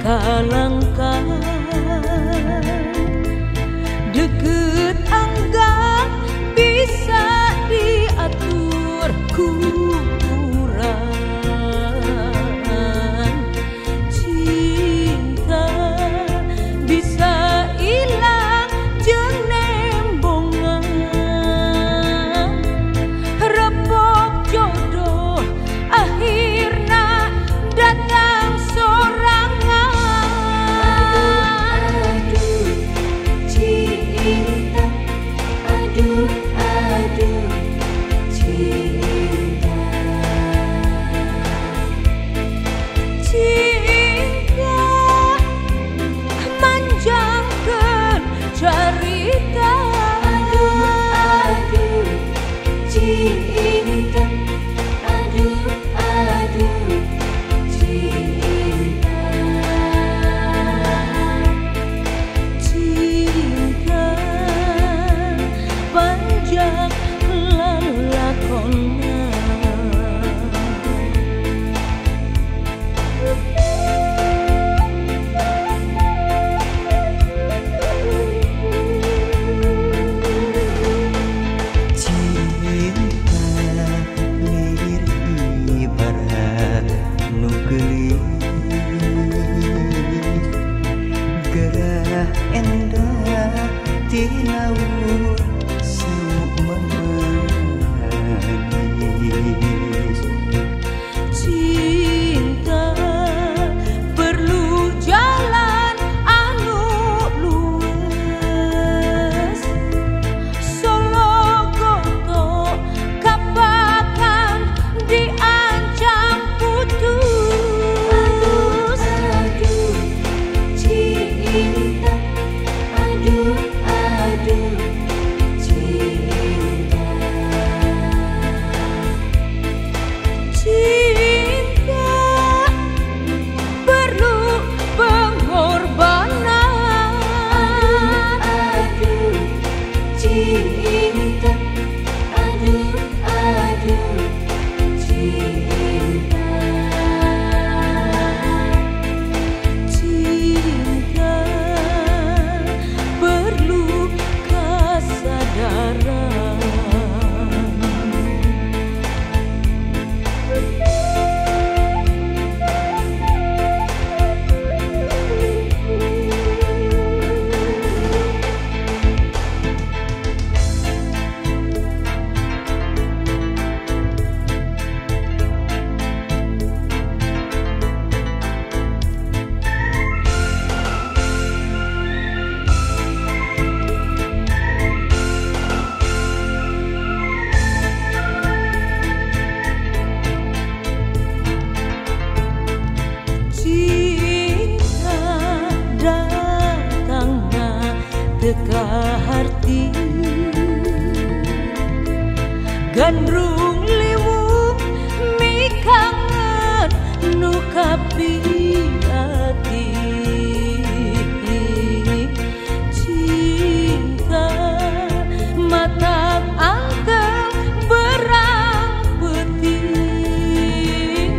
langkah deket enggak bisa diatur kurang. Cinta bisa hilang jenembongan, repok jodoh akhirnya datang sorangan. Aduh, aduh, cinta, cinta manjangkeun carita. Aduh, cinta, aduh, cinta, cinta panjang lalakonna. Cinta lir ibarat nu geulis, gerah endah ti laut manis. Cinta perlu jalan anu luas, solo goto kapakan diancam putus. Aduh, cinta, aduh, cinta, cinta perlu pengorbanan. Aduh, cinta, aduh, cinta, cinta perlu kesadaran. Cinta datangna teka harti, gandrung liwung mikangen nu kapiati. Cinta matang angkem berang penting,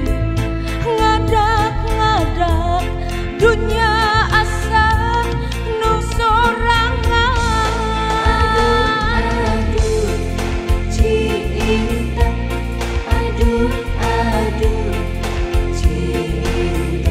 ngadak-ngadak dunia asa nu sorangan. Aduh, cinta, aduh, cinta.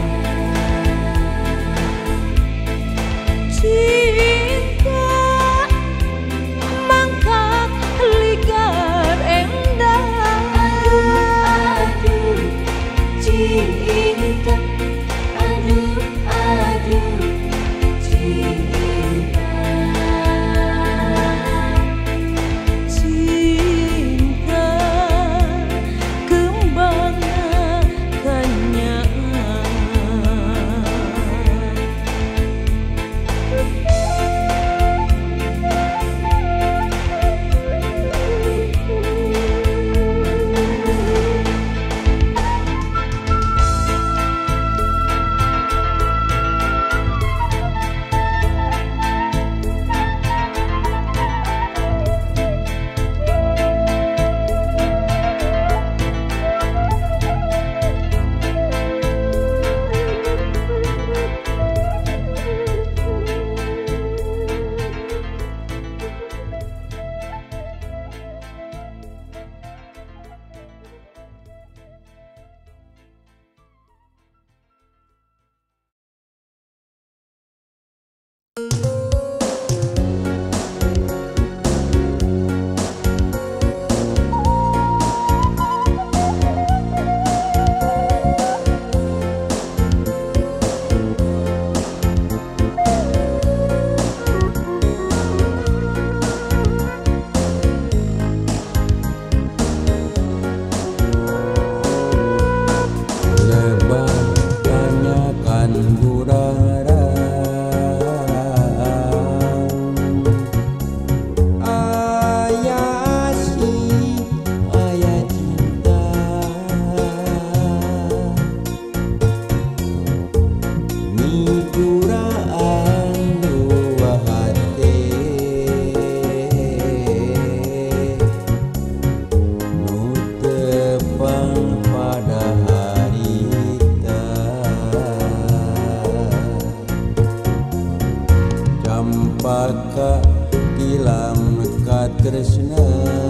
Baka kilam katresna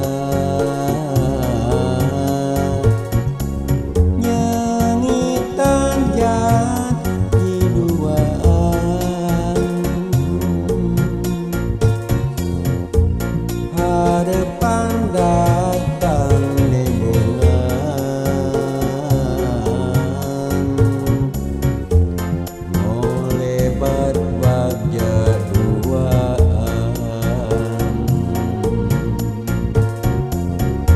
nyangitan jati duaan harapan datang lebongan molebat bagja duaan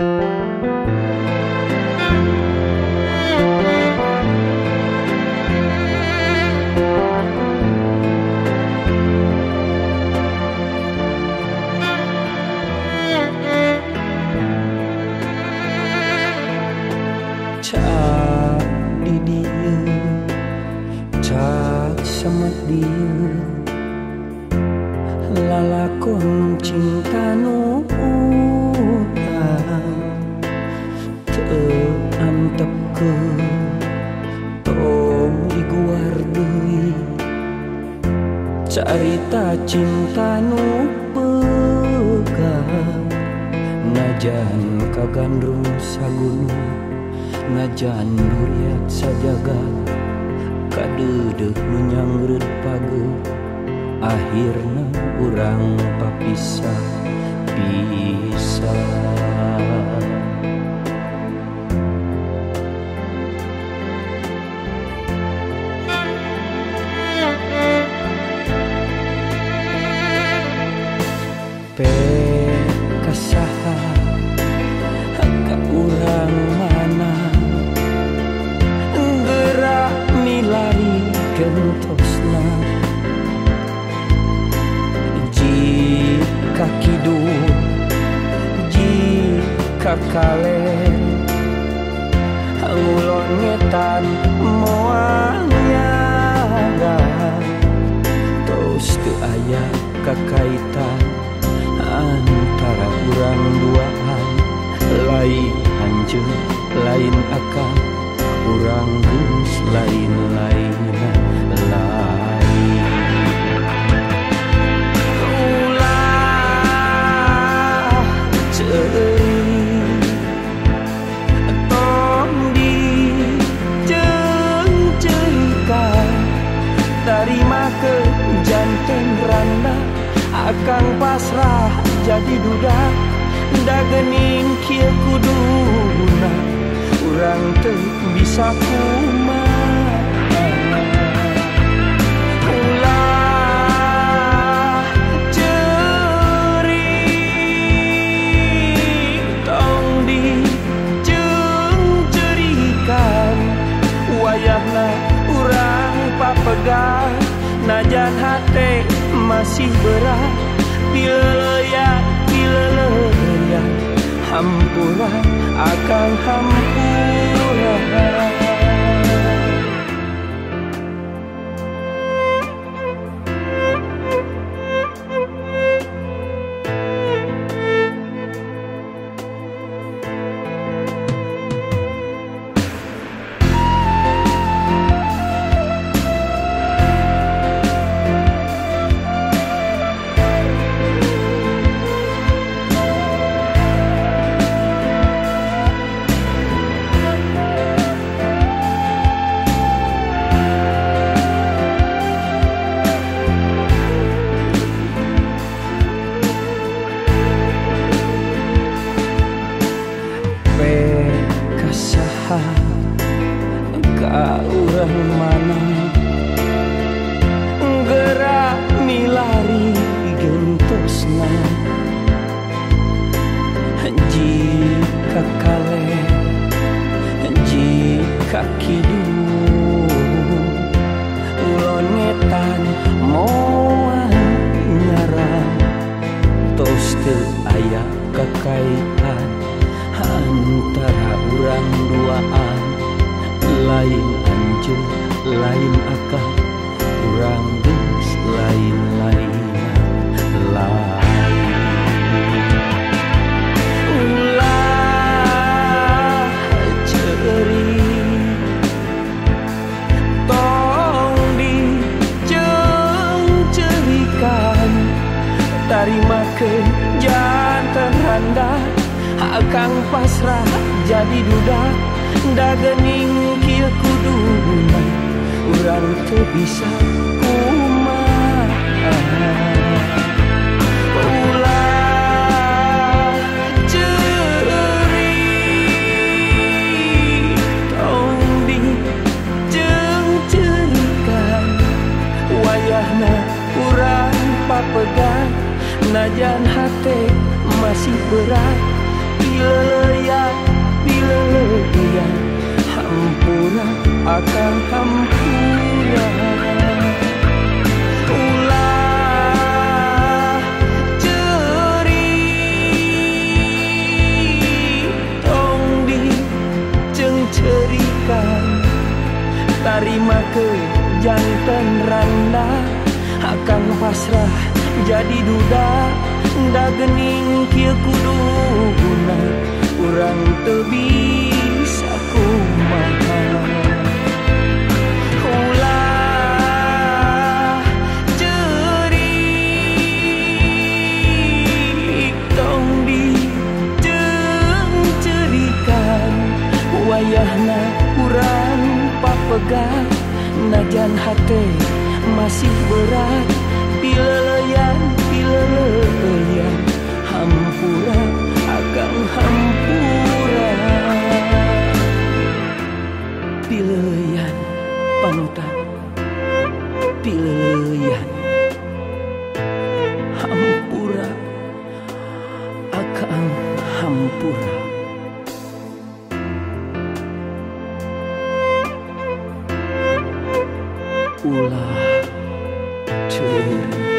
Cak di dieu, cak semet dieu, lalakon cinta nu urang teu antepkeun tong diguar deui carita cinta nu pegang najan kagandrung sagunung najan duriat sajagat kadeudeuk nu nyangreud pageuk akhirna urang papisah. Kasaha ka urang mana gerak milari gentosna jika kidul jika kalen ngulon ngetan moal nyagan tos teu aya kakaitan antara urang duaan lain anjeun lain akang urang geus lain-lain ulah ceuring tong diceung-ceungkan tarimakeun janten randa akang pasrah jadi duda da geuning kieu kuduna urang teu bisa kumaha ulah ceuring tong diceung-ceurikan wayahna urang papegang najan hate masih berat pileuyan hampuran akan hampuran. Ka urang mana gerak milari gentosna jika kalen jika kidul ulon ngetan moal nyarang tos teu aya kakaitan antara urang duaan lain anjeun lain akang urang geus lain-lain ulah ceuring tong diceung-ceurikan tarimakeun janten randa akang pasrah jadi duda da geuning kieu kuduna urang teu bisa kumaha ulah ceuring tong diceung-ceurikan wayahna urang papegang najan hate masih berat pileuyan akan hampura. Ulah ceri tong di ceng cerikan, tarima ke jantan randa akan pasrah jadi duda. Da gening kieu kudu guna urang teu bisa kumaha. Ulah cerik tong dijeng cerikan, wayahna urang papegat najan hate masih berat. Pileleyan hampura akan hampura. Pileleyan panutan, pileleyan hampura akan hampura. Ulah cerik.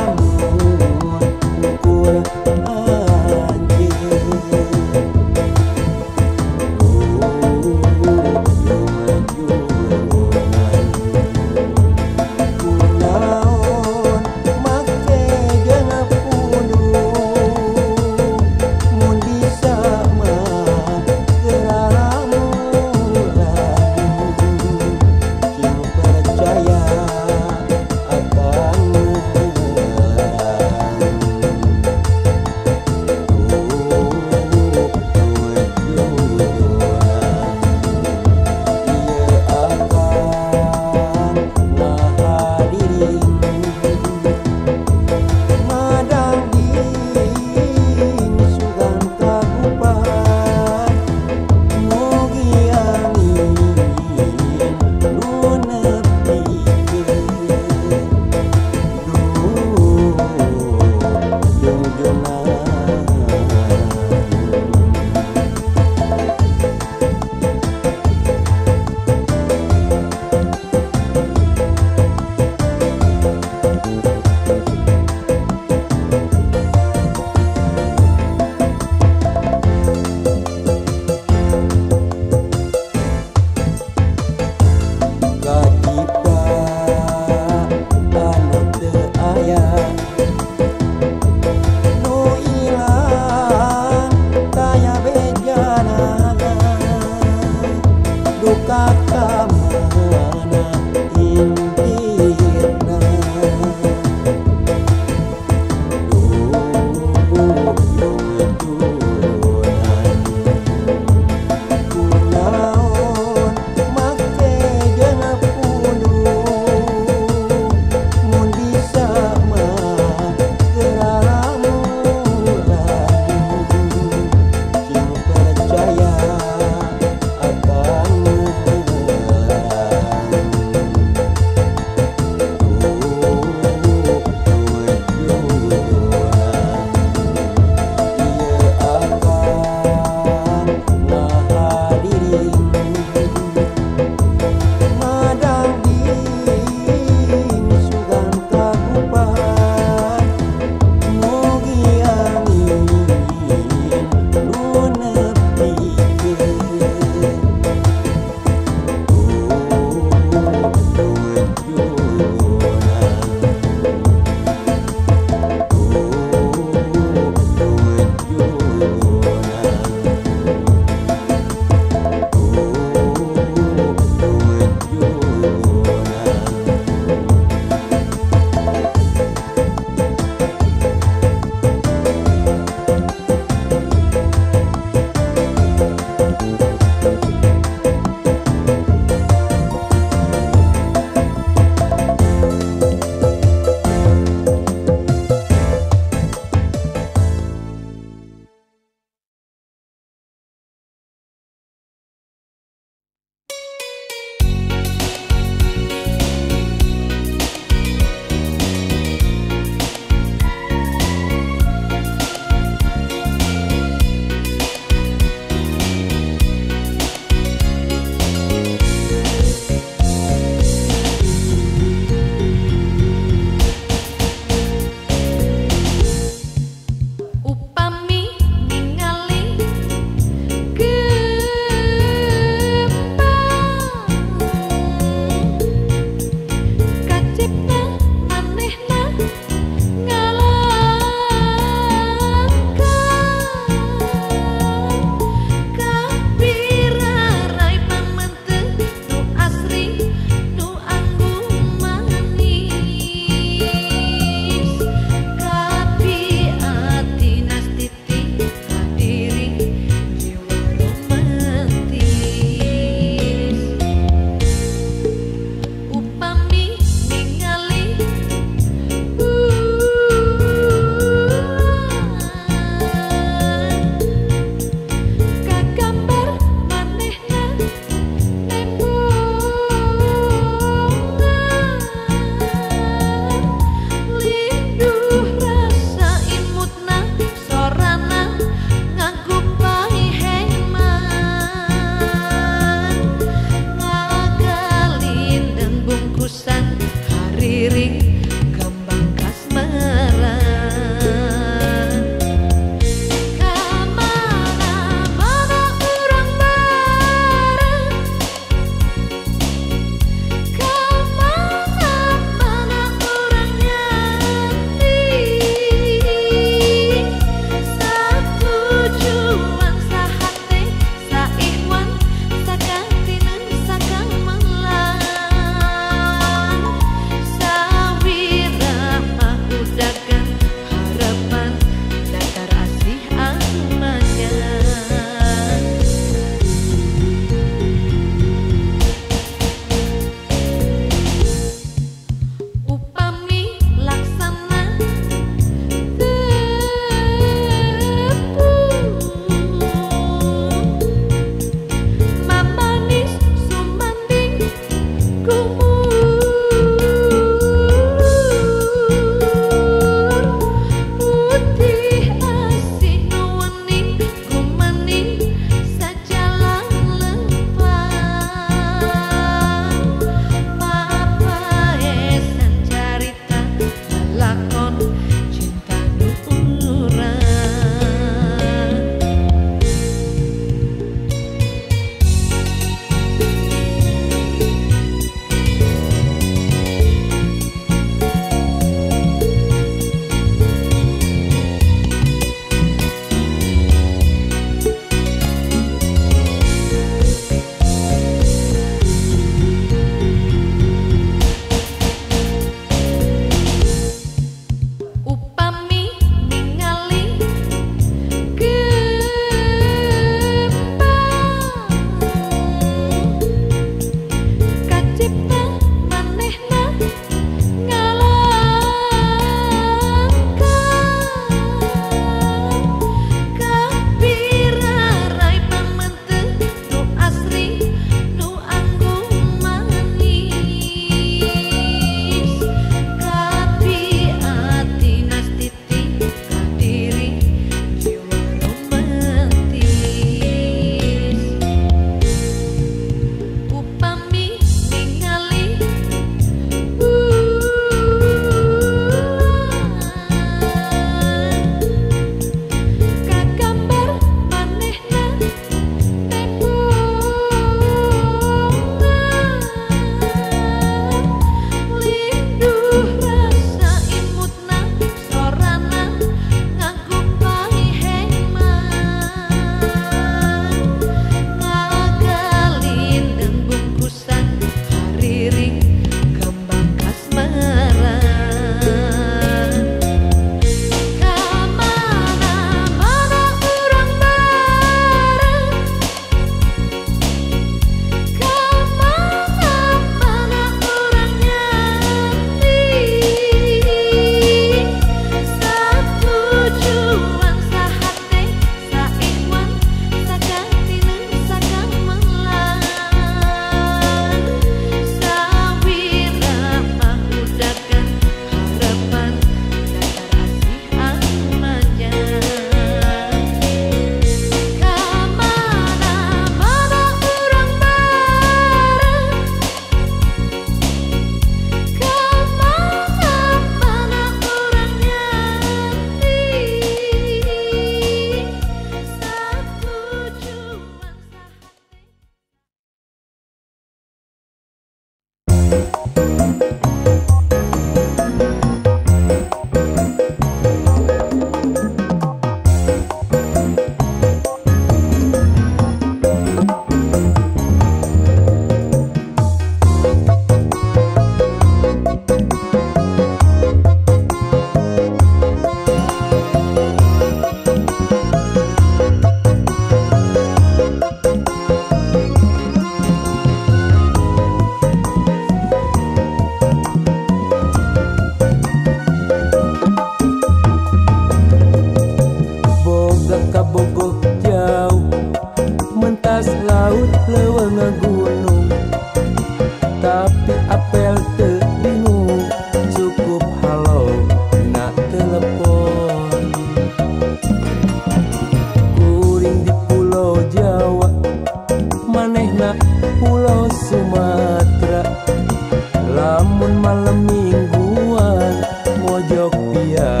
Lamun malam mingguan mojok via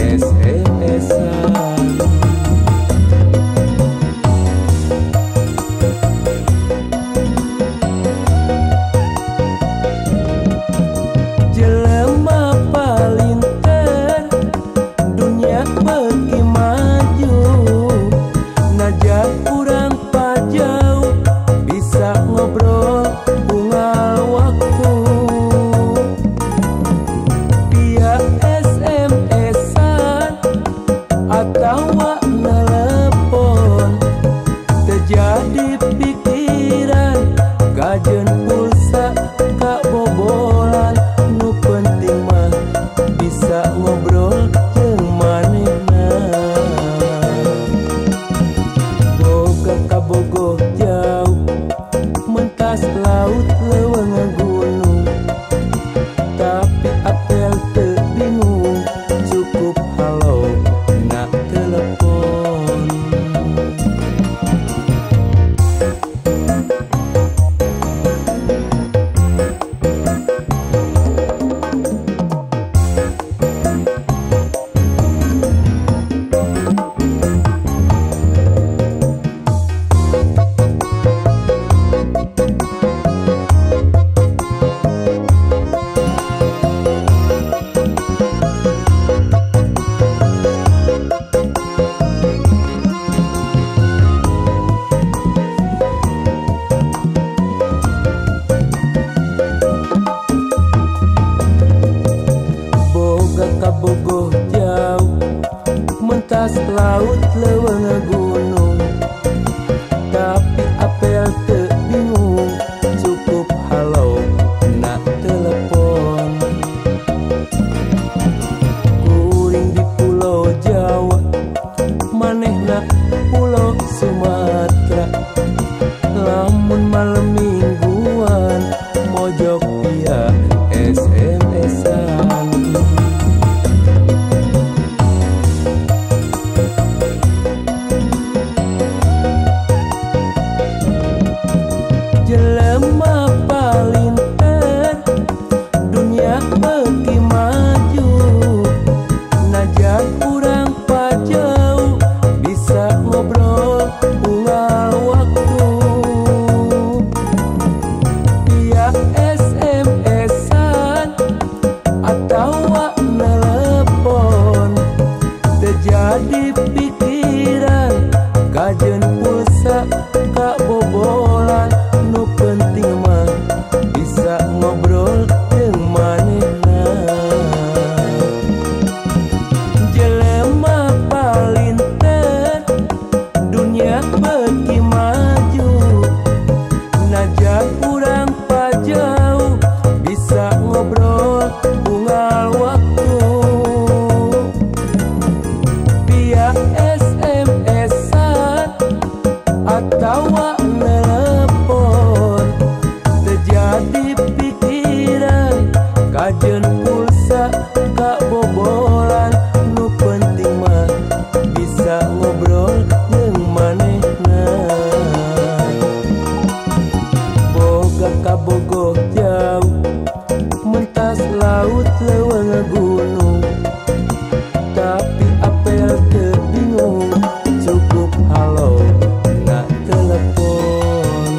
SMS-an. Jelema palinter dunia beuki maju, najak urang pajauh bisa ngobrol unggal waktu via SMS-an atawa nelepon. Terjadi pikiran gajeun pulsa kabobolan, nu penting mah bisa ngobrol jeung manehna. Boga kabogoh jauh mentas laut leuweung gunung, tapi apel teu bingung, cukup halo na telepon. Boga kabogoh jauh mentas laut leuweung gunung, tapi apel teu bingung, cukup halo na telepon. Kuring di Pulau Jawa, manehna Pulau Sumatera. Lamun malam mingguan mojok via SMS-an. Jelema palinter dunia beuki maju, najak urang pajauh bisa ngobrol unggal waktu via SMS-an atawa nelepon. Terjadi pikiran gajeun pulsa kabobolan, nu penting mah bisa ngobrol jeung manehna. Jelema palinter dunia beuki maju, najak urang pajauh bisa ngobrol unggal waktu via SMS-an atawa nelepon. Terjadi pikiran gajeun pulsa kabobolan, nu penting mah bisa ngobrol jeung manehna. Boga kabogoh jauh mentas laut leuweung gunung, tapi apel teu bingung, cukup halo na telepon.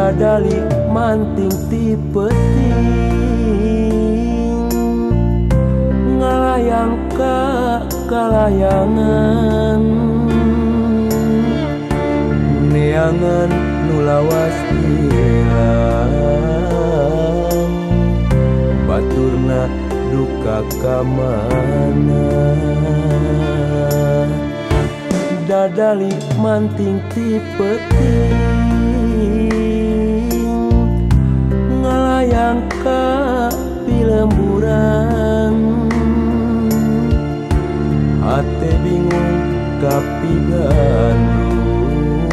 dadali manting ti peuting ngalayang ka kalayangan neangan nu lawas ilang baturna duka kamana dadali manting ti peuting ngalayang ka pilemburan hate bingung kapigandung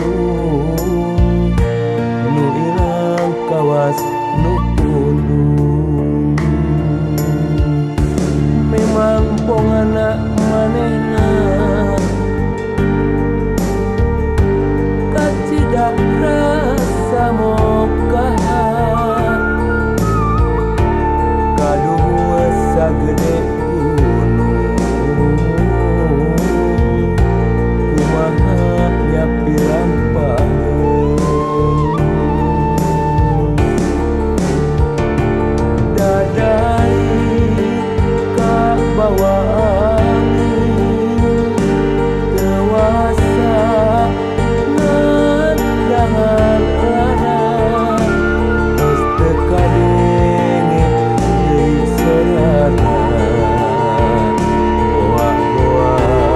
nu ilang kawas nu pundung memang pongana manehna kacida rasa mokahan kaduh sagede gunung kumaha nyapi lampah dadai ka bawaan dewasa ngandangan larang geus teu kadenge deui sorangan boa-boa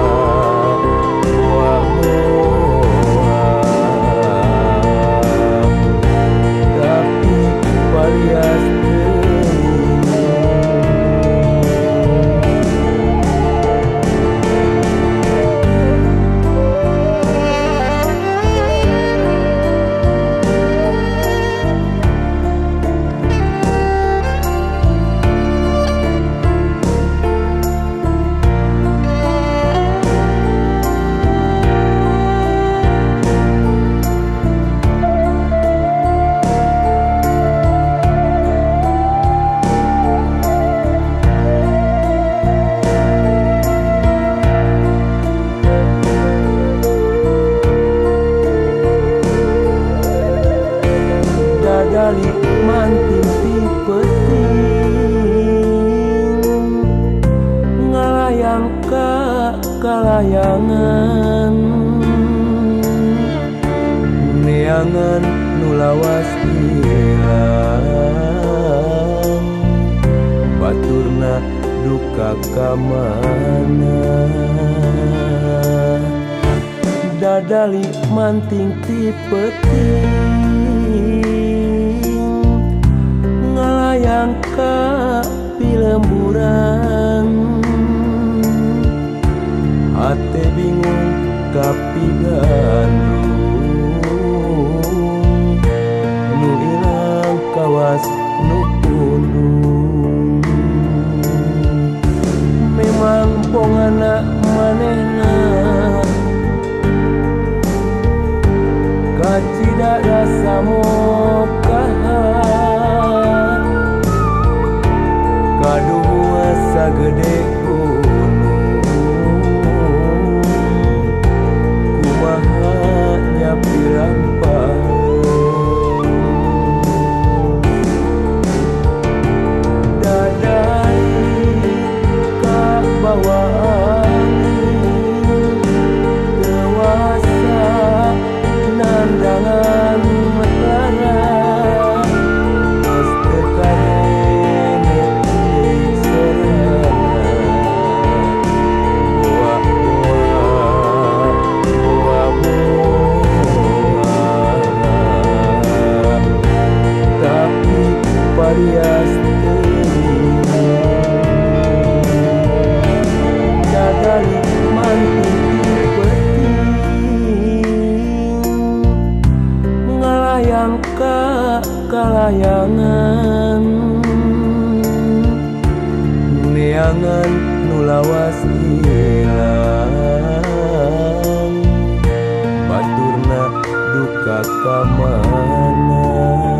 tapi palias dadali manting ti peuting ngalayang ka kalayangan neangan nu lawas ilang baturna duka kamana dadali manting ti peuting ngalayang ka pilemburan hate bingung kapigandung nu ilang kawas nu pundung memang pongana manehna kacida rasa mokahan kaduh sagede gunung kumaha nyapi lampah dadai ka bawaan dewasa nandangan larang geus teu kadenge deui sorangan boa-boa tapi parias teuing dadali manting ti peuting ngalayang ka kalayangan neangan nu lawas ilang baturna duka kamana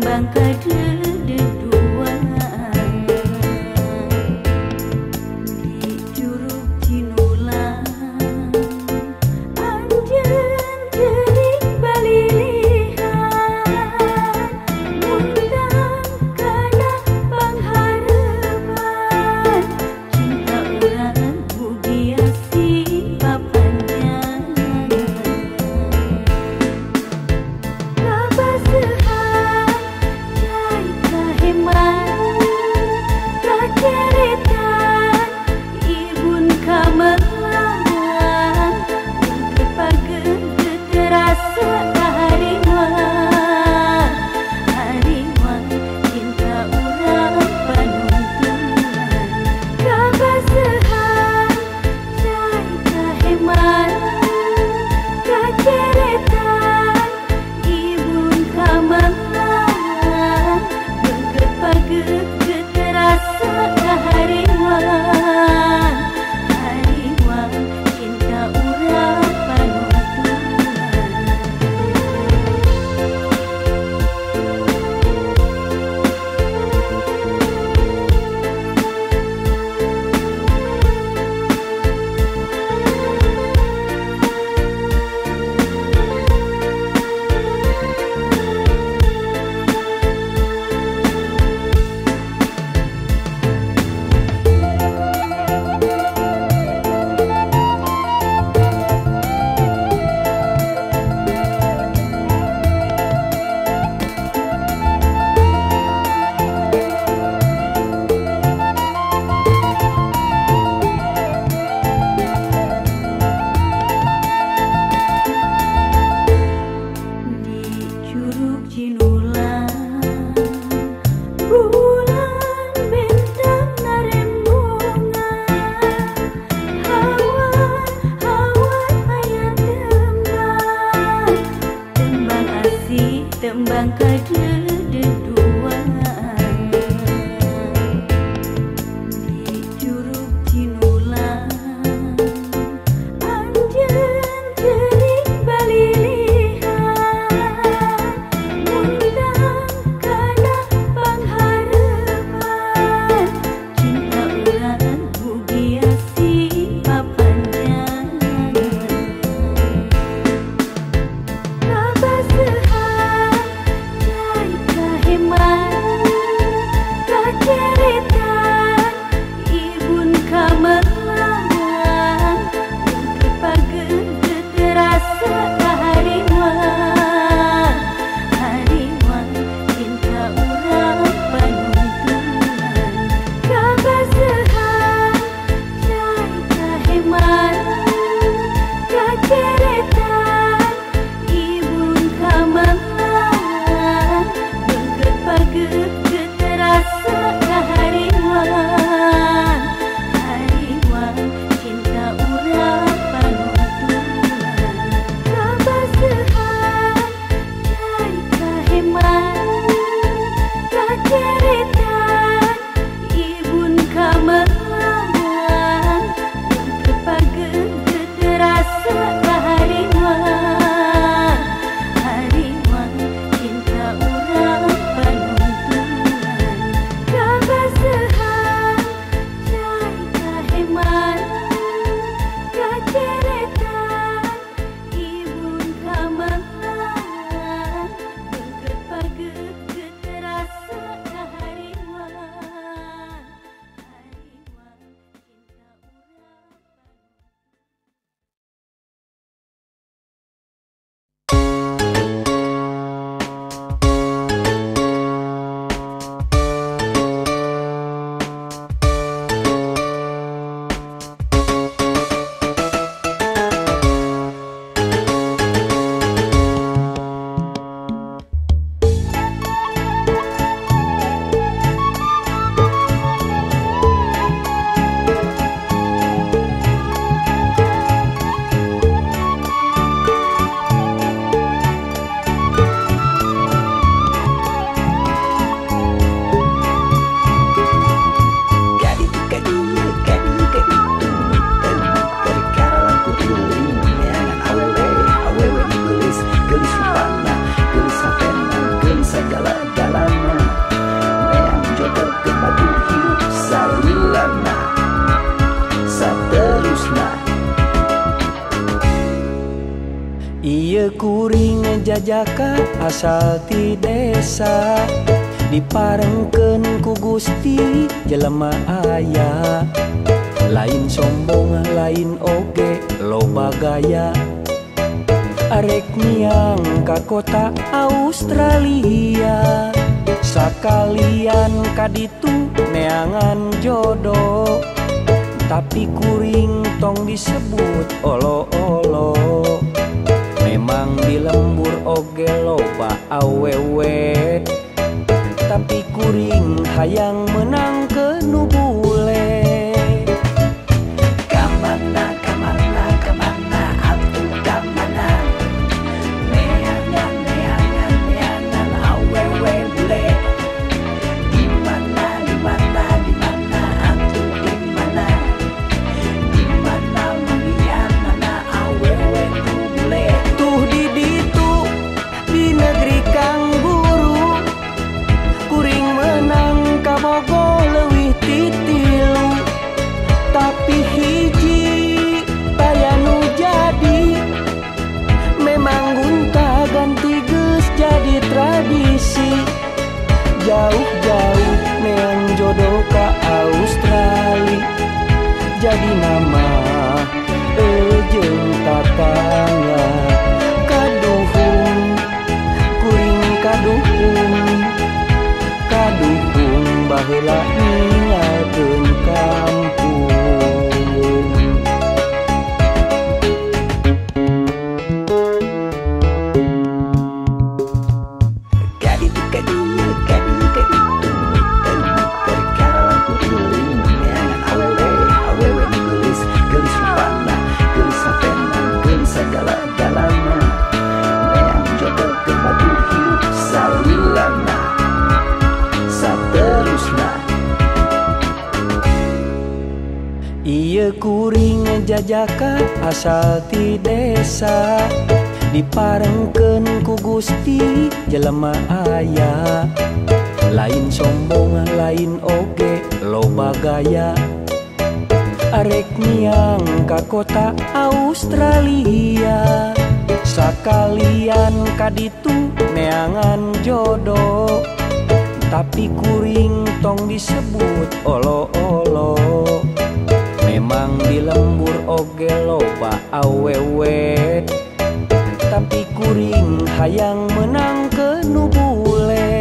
tembang kededuan di Curug Cinulang anjeun teuing balilihan undang kana pangharepan cinta urang mugia sipapanjang kabasehan cai kaheman kaceretan ibun kamelang kepageun teu terasa kahariwang hariwang cinta urang panuntunan kabasehan cai kaheman kaceretan ibun kamelang kepageun teu terasa kahariwang hariwang cinta urang panuntunan di Curug Cinulang bulan bintang narembungan hawan aya tembang tembang asih tembang kededuan di Curug Cinulang anjeun teuing balilihan undang kana pangharepan cinta urang mugia sipapanjang kabasehan cai Ieu kuring jajaka asal ti desa, diparengkeun ku Gusti jelema aya. Lain sombong lain oge loba gaya, arek miang ka kota Australia. Sakalian kaditu neangan jodoh, tapi kuring tong disebut olo-olo. Memang di lembur oge loba awewe, tapi kuring hayang menang ke nu bule. Kamana, kamana, kamana, atuh kamana, neangan, neangan, neangan awewe bule. Dimana, dimana, dimana, atuh dimana, dimana mengian mana awewe tu bule. Tuh di ditu di negeri Kang Guru, kuring menang kabogo leuwih ti tilu. Tapi hiji tayanu jadi, memang gunta ganti geus jadi tradisi. Jauh-jauh neang jodoh ka Australia, jadi nama jeung tatangga. Kaduhung kuring kaduhung, kaduhung baheula ninggalkeun kampung. Kaditu kadieu kadieu kaditu, perkara kuring neangan awewe, awewe geus geus rupana, geus sapena, geus sagala-galana. Neang jodoh kebadu hidup salilana, saterusna. Ieu kuring jajaka asal ti desa, diparengkeun ku Gusti jelema aya. Lain sombong lain oge loba gaya, arek miang ka kota Australia. Sakalian kaditu neangan jodoh, tapi kuring tong disebut olo-olo. Memang di lembur oge loba awewe, tapi kuring hayang menang ke nu bule.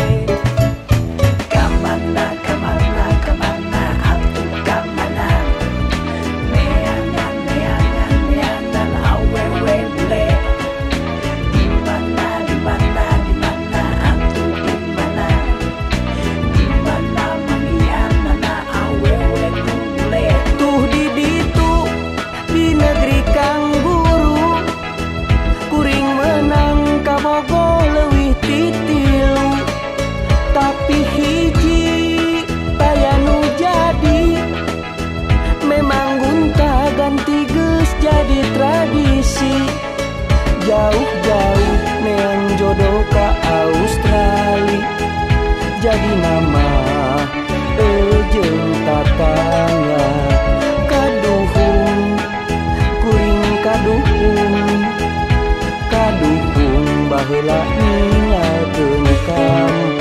Kamana, kamana, kamana, atuh kamana, neangan, neangan, neangan awewe bule. Dimana, dimana, dimana, atuh dimana, dimana mengian mana awewe tu bule. Tuh di ditu di negeri Kang Guru, kuring menang kabogo leuwih ti tilu. Tapi hiji tayanu jadi, memang gunta ganti geus jadi tradisi. Jauh-jauh neang jodoh ka Australia, jadi nama jeung tatangga. Kaduhung kuring kaduhung, kaduhung baheula ninggalkeun kampung.